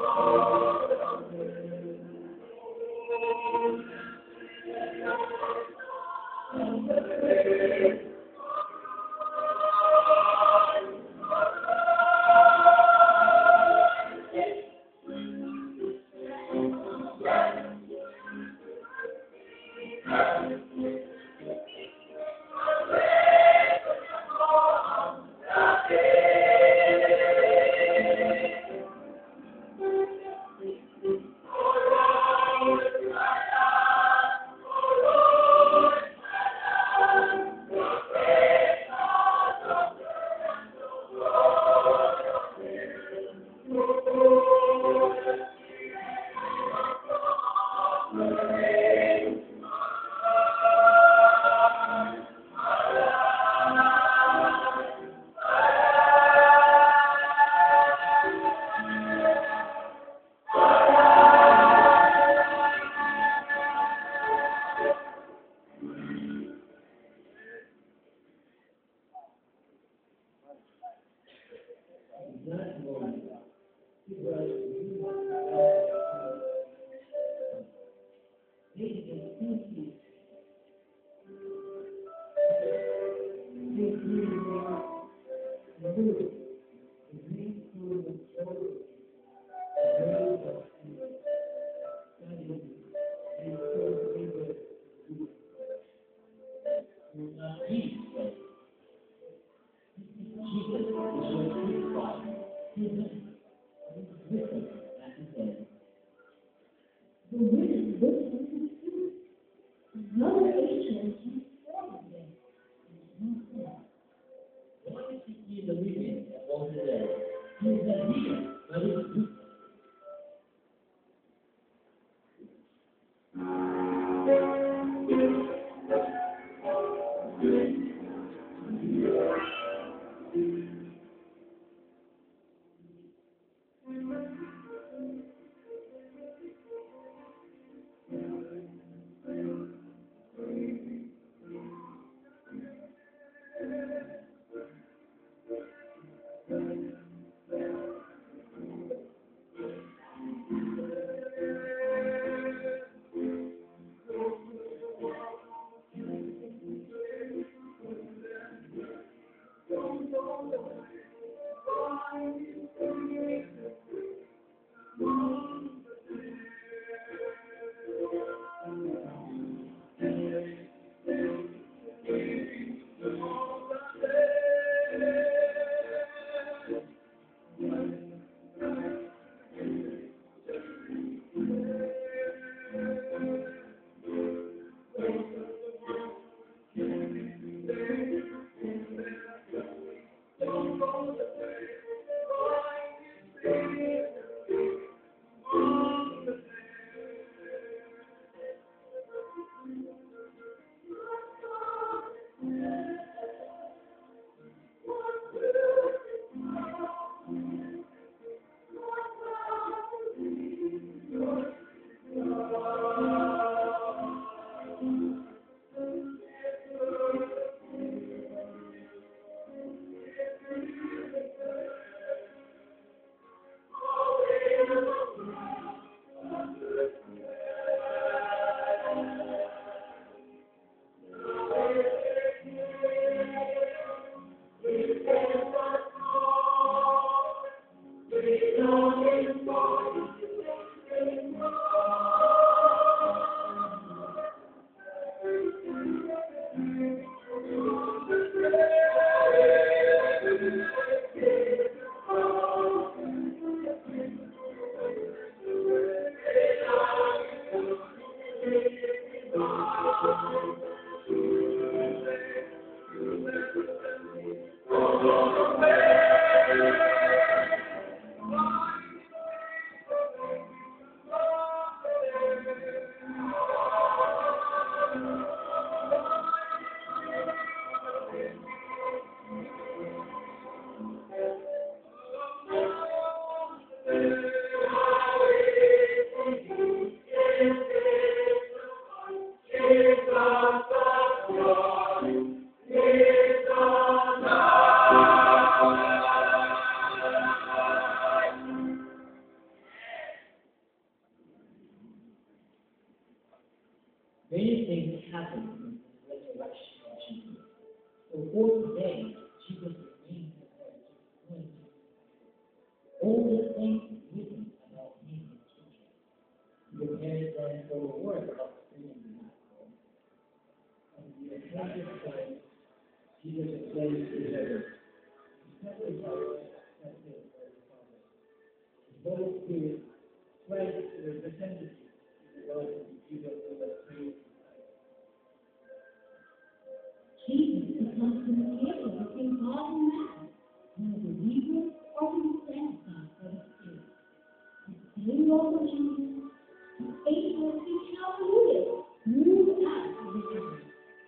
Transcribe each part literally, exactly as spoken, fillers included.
Thank you. Many things happened in the resurrection of Jesus. So for today, Jesus remains the Lord to explain all the things written about him in Scripture. He prepares them for the work of freedom in that world. And the appointed time, Jesus explains to them, "Accept the Father, accept the Father." The Holy Spirit spreads the representative to the Lord and Jesus will praise. Jesus becomes the mediator between God and man, one of the believer or to be sanctified by the Spirit. The same Lord of Jesus, the faithful speech hallelujah, move out of the earth.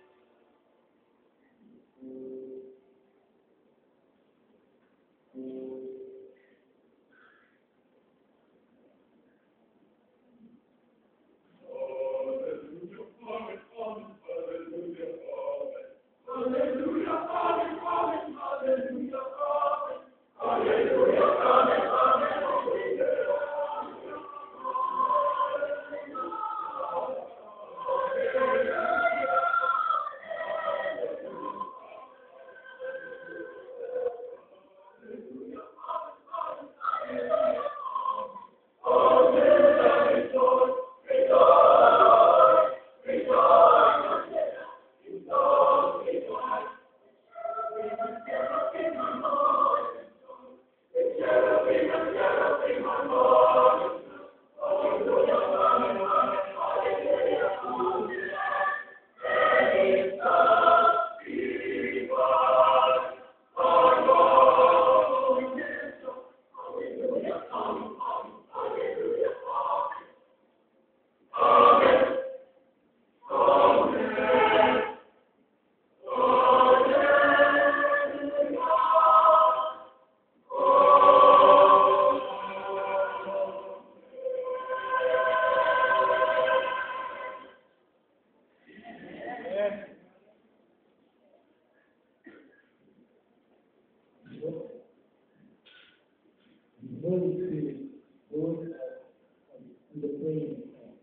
The Holy Spirit goes out to the praying time.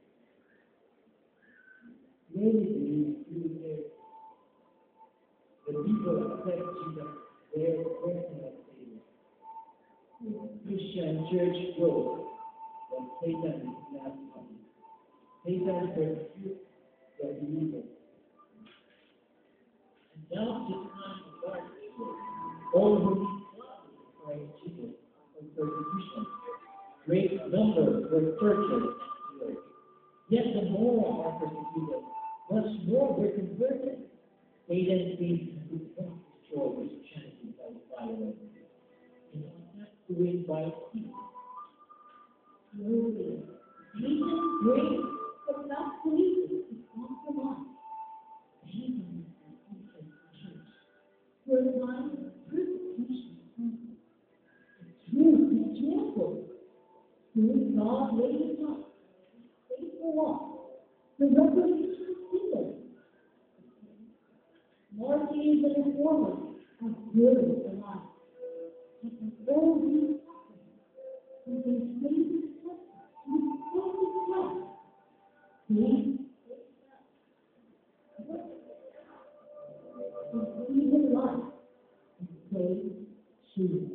Many believe through this, the people accept Jesus, their personal Savior. Christian church grows when Satan is not happy. Satan persecutes the believers. And now the time of God's people, all who need God in Christ Jesus from persecution. Great numbers were churches and yet the more are persecuted, much more were converted. Satan thinks he could destroy Christianity by violence. And not do it by peace. Slowly, Jesus brings the gospel to compromise. Satan is the church. For a while, persecution comes. The truth is joyful. Soon God lays it up. Faithful one. The revelation of freedom. Martyrs and reformers have lived the life. But the old is suffering. And they praise the suffering with focused life. Please, and even life and pray to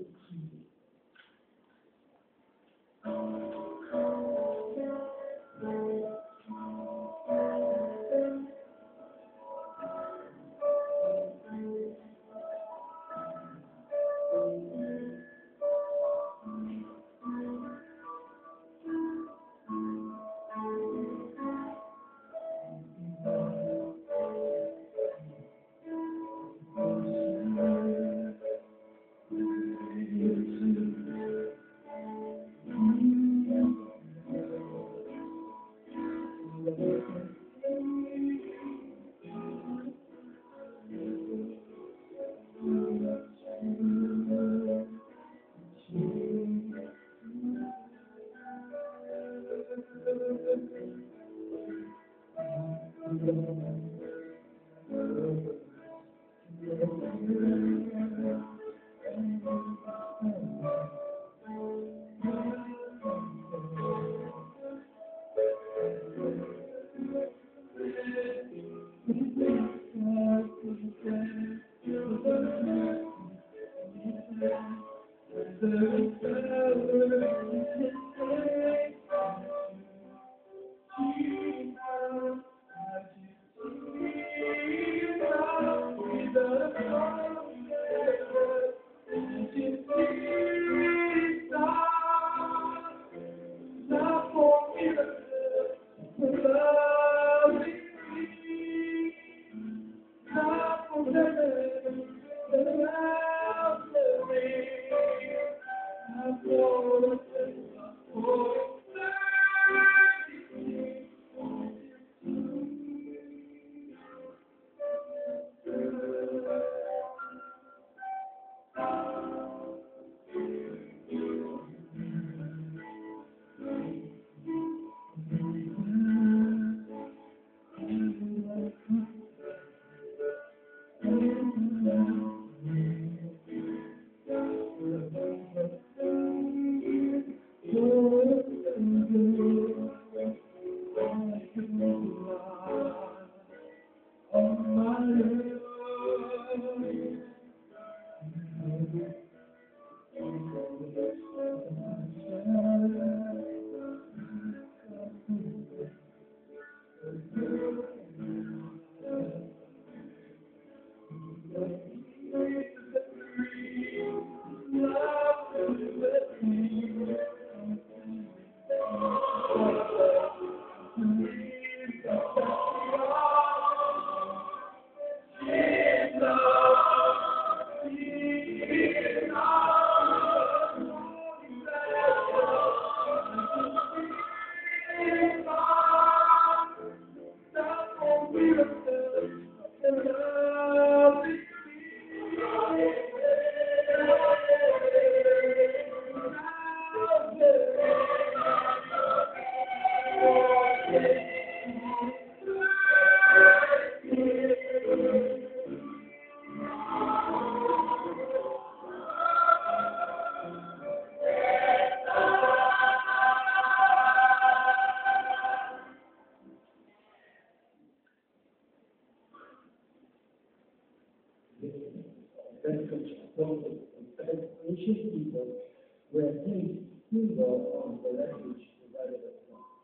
Ancient people were a symbol of the refuge provided by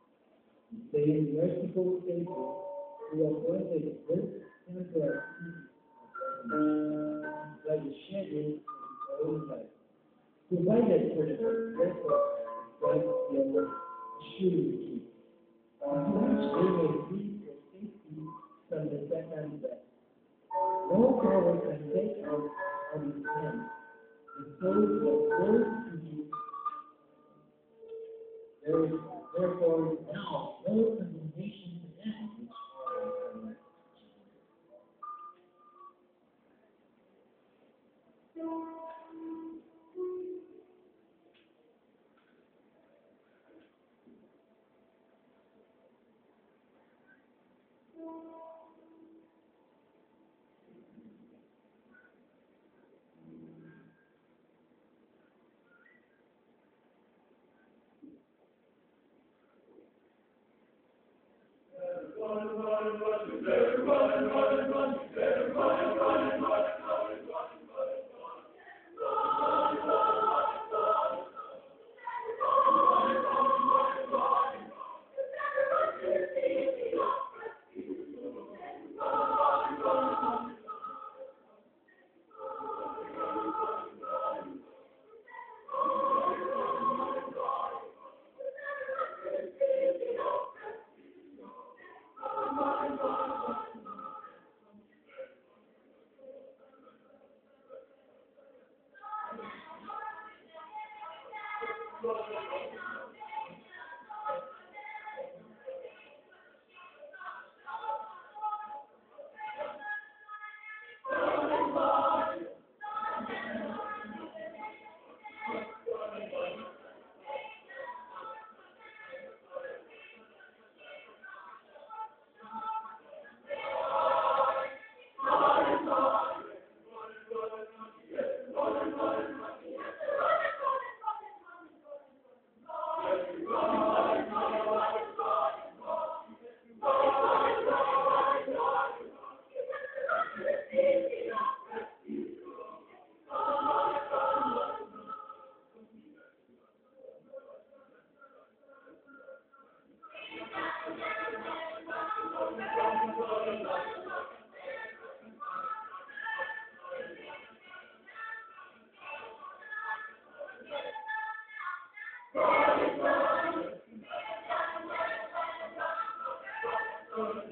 God. They merciful Savior who appointed this temporary season of refuge by the shedding of his own life, provided for the therefore Christ their surety, to which they may be for safety from the second death. No power can take out of his hand the souls of those who do. There is therefore now no condemnation to them which are in Christ uh,